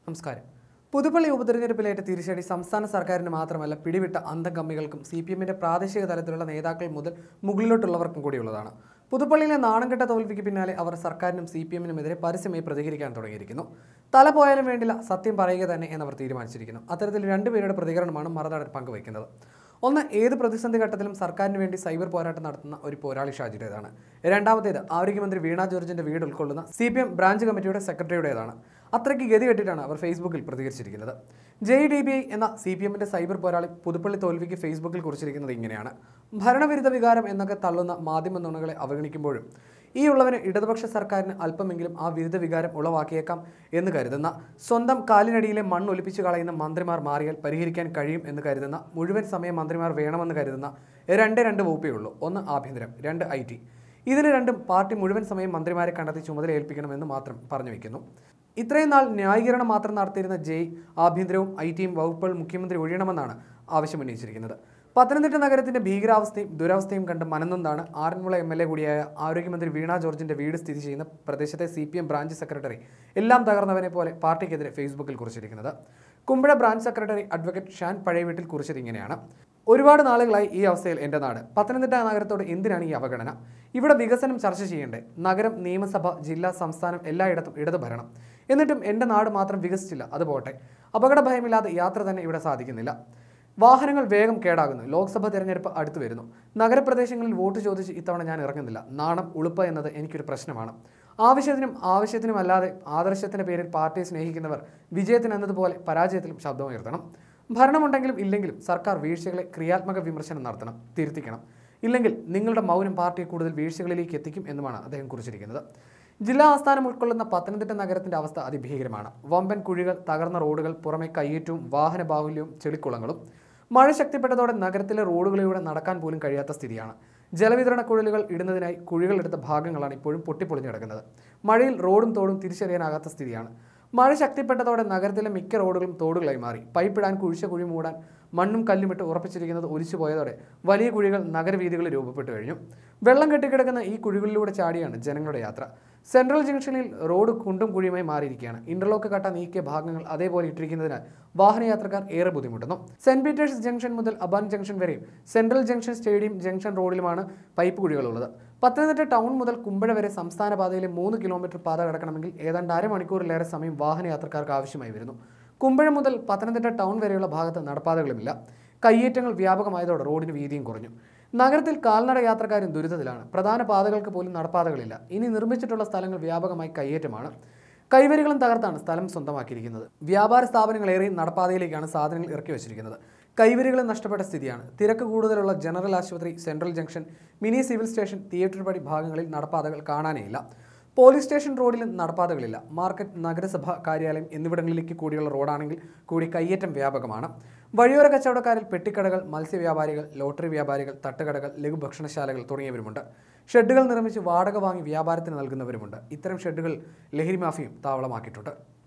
നമസ്കാരം. പുതുപ്പള്ളി ഉപതെരഞ്ഞെടുപ്പിലേറ്റ തിരിച്ചടി സംസ്ഥാന സർക്കാരിന് മാത്രമല്ല പിടിവിട്ട അന്തംകമ്മികൾക്കും CPMന്റെ പ്രാദേശിക തലത്തിലുള്ള നേതാക്കൾ മുതൽ മുകളിലോട്ടുള്ളവർക്കും കൂടിയുള്ളതാണ്. പുതുപ്പള്ളിയിലെ നാണംകെട്ട തോൽവിക്ക് പിന്നാലെ അവർ സർക്കാരിനും CPMനുമെതിരെ പരസ്യമായി പ്രതികരിക്കാൻ തുടങ്ങിയിരിക്കുന്നു. തല പോയാലും വേണ്ടില്ല, സത്യം പറയുക തന്നെ എന്നവർ തീരുമാനിച്ചിരിക്കുന്നു. അത്തരത്തിൽ രണ്ടുപേരുടെ പ്രതികരണമാണ് മറുനാടൻ പങ്കുവയ്ക്കുന്നത്. ഒന്ന്, ഏത് പ്രതിസന്ധി ഘട്ടത്തിലും സർക്കാരിന് വേണ്ടി സൈബർ പോരാട്ടം നടത്തുന്ന ഒരു പോരാളി ഷാജിയുടേതാണ്. രണ്ടാമത്തേത്, ആരോഗ്യമന്ത്രി വീണ ജോർജിന്റെ വീട് ഉൾക്കൊള്ളുന്ന CPM ബ്രാഞ്ച് കമ്മിറ്റിയുടെ സെക്രട്ടറിയുടേതാണ്. അത്രയ്ക്ക് ഗതി കെട്ടിട്ടാണ് അവർ ഫേസ്ബുക്കിൽ പ്രതികരിച്ചിരിക്കുന്നത്. JDBI എന്ന CPMന്റെ സൈബർ പോരാളി പുതുപ്പള്ളി തോൽവിക്ക് ഫേസ്ബുക്കിൽ കുറിച്ചിരിക്കുന്നത് ഇങ്ങനെയാണ്: ഭരണവിരുദ്ധ വികാരം എന്നൊക്കെ തള്ളുന്ന മാധ്യമ നുണകളെ അവഗണിക്കുമ്പോഴും ഈ ഉള്ളവന് ഇടതുപക്ഷ സർക്കാരിന് അല്പമെങ്കിലും ആ വിരുദ്ധ വികാരം ഉളവാക്കിയേക്കാം എന്ന് കരുതുന്ന, സ്വന്തം കാലിനടിയിലെ മണ്ണൊലിപ്പിച്ചു കളയുന്ന മന്ത്രിമാർ മാറിയാൽ പരിഹരിക്കാൻ കഴിയും എന്ന് കരുതുന്ന, മുഴുവൻ സമയം മന്ത്രിമാർ വേണമെന്ന് കരുതുന്ന രണ്ട് വകുപ്പേ ഉള്ളൂ. ഒന്ന് ആഭ്യന്തരം, രണ്ട് IT. ഇതിന് രണ്ടും പാർട്ടി മുഴുവൻ സമയം മന്ത്രിമാരെ കണ്ടെത്തി ചുമതല ഏൽപ്പിക്കണമെന്ന് മാത്രം പറഞ്ഞു വയ്ക്കുന്നു. ഇത്രയും നാൾ ന്യായീകരണം മാത്രം നടത്തിയിരുന്ന ആഭ്യന്തരവും ITയും വകുപ്പുകൾ മുഖ്യമന്ത്രി ഒഴിയണമെന്നാണ് ആവശ്യമുന്നയിച്ചിരിക്കുന്നത്. പത്തനംതിട്ട നഗരത്തിന്റെ ഭീകരാവസ്ഥയും ദുരവസ്ഥയും കണ്ട് മനംനൊന്താണ് ആറന്മുള MLA കൂടിയായ ആരോഗ്യമന്ത്രി വീണ ജോർജിന്റെ വീട് സ്ഥിതി ചെയ്യുന്ന പ്രദേശത്തെ CPM ബ്രാഞ്ച് സെക്രട്ടറി എല്ലാം തകർന്നവനെ പോലെ പാർട്ടിക്കെതിരെ ഫേസ്ബുക്കിൽ കുറിച്ചിരിക്കുന്നത്. Kumbazha branch secretary advocate Shan Pazhayaveettil കുറിച്ചത് ഇങ്ങനെയാണ്: ഒരുപാട് നാളുകളായി ഈ അവസ്ഥയിൽ എൻ്റെ നാട്. പത്തനംതിട്ട നഗരത്തോട് എന്തിനാണ് ഈ അവഗണന? ഇവിടെ വികസനം ചർച്ച ചെയ്യേണ്ടേ? നഗരം, നിയമസഭ, ജില്ല, സംസ്ഥാനം എല്ലായിടത്തും ഇടത് ഭരണം. എന്നിട്ടും എൻ്റെ നാട് മാത്രം വികസിച്ചില്ല. അതുപോട്ടെ, അപകട ഭയമില്ലാതെ യാത്ര തന്നെ ഇവിടെ സാധിക്കുന്നില്ല. വാഹനങ്ങൾ വേഗം കേടാകുന്നു. ലോക്സഭ തെരഞ്ഞെടുപ്പ് അടുത്തു വരുന്നു. നഗരപ്രദേശങ്ങളിൽ വോട്ട് ചോദിച്ച് ഇത്തവണ ഞാൻ ഇറങ്ങുന്നില്ല. നാണം, ഉളുപ്പ് എന്നത് എനിക്കൊരു പ്രശ്നമാണ്. ആവശ്യത്തിനും അല്ലാതെ ആദർശത്തിൻ്റെ പേരിൽ പാർട്ടിയെ സ്നേഹിക്കുന്നവർ വിജയത്തിനെന്നതുപോലെ പരാജയത്തിലും ശബ്ദമുയർത്തണം. ഭരണമുണ്ടെങ്കിലും ഇല്ലെങ്കിലും സർക്കാർ വീഴ്ചകളെ ക്രിയാത്മക വിമർശനം നടത്തണം, തിരുത്തിക്കണം. ഇല്ലെങ്കിൽ നിങ്ങളുടെ മൗനം പാർട്ടിയെ കൂടുതൽ വീഴ്ചകളിലേക്ക് എത്തിക്കും എന്നുമാണ് അദ്ദേഹം കുറിച്ചിരിക്കുന്നത്. ജില്ലാ ആസ്ഥാനം ഉൾക്കൊള്ളുന്ന പത്തനംതിട്ട നഗരത്തിന്റെ അവസ്ഥ അതിഭീകരമാണ്. വമ്പൻ കുഴികൾ, തകർന്ന റോഡുകൾ, പുറമെ കയ്യേറ്റവും വാഹന ബാഹുല്യവും ചെളിക്കുളങ്ങളും. മഴ ശക്തിപ്പെട്ടതോടെ നഗരത്തിലെ റോഡുകളിലൂടെ നടക്കാൻ പോലും കഴിയാത്ത സ്ഥിതിയാണ്. ജലവിതരണ കുഴലുകൾ ഇടുന്നതിനായി കുഴികൾ എടുത്ത ഭാഗങ്ങളാണ് ഇപ്പോഴും പൊട്ടിപ്പൊളിഞ്ഞു കിടക്കുന്നത്. മഴയിൽ റോഡും തോടും തിരിച്ചറിയാനാകാത്ത സ്ഥിതിയാണ്. മഴ ശക്തിപ്പെട്ടതോടെ നഗരത്തിലെ മിക്ക റോഡുകളും തോടുകളായി മാറി. പൈപ്പിടാൻ കുഴിച്ച കുഴി മൂടാൻ മണ്ണും കല്ലുമിട്ട് ഉറപ്പിച്ചിരിക്കുന്നത് ഒലിച്ചു പോയതോടെ വലിയ കുഴികൾ നഗരവീഥികളിൽ രൂപപ്പെട്ടു കഴിഞ്ഞു. വെള്ളം കെട്ടിക്കിടക്കുന്ന ഈ കുഴികളിലൂടെ ചാടിയാണ് ജനങ്ങളുടെ യാത്ര. സെൻട്രൽ ജംഗ്ഷനിൽ റോഡ് കുണ്ടും കുഴിയുമായി മാറിയിരിക്കുകയാണ്. ഇന്റർലോക്ക് കട്ട നീക്കിയ ഭാഗങ്ങൾ അതേപോലെ ഇട്ടിരിക്കുന്നതിനാൽ വാഹനയാത്രക്കാർ ഏറെ ബുദ്ധിമുട്ടുന്നു. സെന്റ് പീറ്റേഴ്സ് ജംഗ്ഷൻ മുതൽ അബാൻ ജംഗ്ഷൻ വരെയും സെൻട്രൽ ജംഗ്ഷൻ, സ്റ്റേഡിയം ജംഗ്ഷൻ റോഡിലുമാണ് പൈപ്പ് കുഴികളുള്ളത്. പത്തനംതിട്ട ടൗൺ മുതൽ കുമ്പഴ വരെ സംസ്ഥാന പാതയിലെ 3 കിലോമീറ്റർ പാത കടക്കണമെങ്കിൽ ഏതാണ്ട് അരമണിക്കൂറിലേറെ സമയം വാഹനയാത്രക്കാർക്ക് ആവശ്യമായി വരുന്നു. കുമ്പഴ മുതൽ പത്തനംതിട്ട ടൗൺ വരെയുള്ള ഭാഗത്ത് നടപ്പാതകളുമില്ല. കയ്യേറ്റങ്ങൾ വ്യാപകമായതോടെ റോഡിന് വീതിയും കുറഞ്ഞു. നഗരത്തിൽ കാൽനട യാത്രക്കാരും ദുരിതത്തിലാണ്. പ്രധാന പാതകൾക്ക് പോലും നടപ്പാതകളില്ല. ഇനി നിർമ്മിച്ചിട്ടുള്ള സ്ഥലങ്ങൾ വ്യാപകമായി കയ്യേറ്റമാണ്. കൈവരികളും തകർത്താണ് സ്ഥലം സ്വന്തമാക്കിയിരിക്കുന്നത്. വ്യാപാര സ്ഥാപനങ്ങളേറെ നടപ്പാതയിലേക്കാണ് സാധനങ്ങൾ ഇറക്കി വച്ചിരിക്കുന്നത്. കൈവരികളും നഷ്ടപ്പെട്ട സ്ഥിതിയാണ്. തിരക്ക് കൂടുതലുള്ള ജനറൽ ആശുപത്രി, central junction, mini civil station, theatre പടി ഭാഗങ്ങളിൽ നടപ്പാതകൾ കാണാനേയില്ല. പോലീസ് സ്റ്റേഷൻ റോഡിലും നടപ്പാതകളില്ല. മാർക്കറ്റ്, നഗരസഭ കാര്യാലയം എന്നിവിടങ്ങളിലേക്ക് കൂടിയുള്ള റോഡാണെങ്കിൽ കൂടി കയ്യേറ്റം വ്യാപകമാണ്. വഴിയോര കച്ചവടക്കാരിൽ പെട്ടിക്കടകൾ, മത്സ്യവ്യാപാരികൾ, ലോട്ടറി വ്യാപാരികൾ, തട്ടുകടകൾ, ലഘുഭക്ഷണശാലകൾ തുടങ്ങിയവരുമുണ്ട്. ഷെഡുകൾ നിർമ്മിച്ച് വാടക വാങ്ങി വ്യാപാരത്തിന് നൽകുന്നവരുമുണ്ട്. ഇത്തരം ഷെഡുകൾ ലഹരി മാഫിയും താവളമാക്കിയിട്ടുണ്ട്.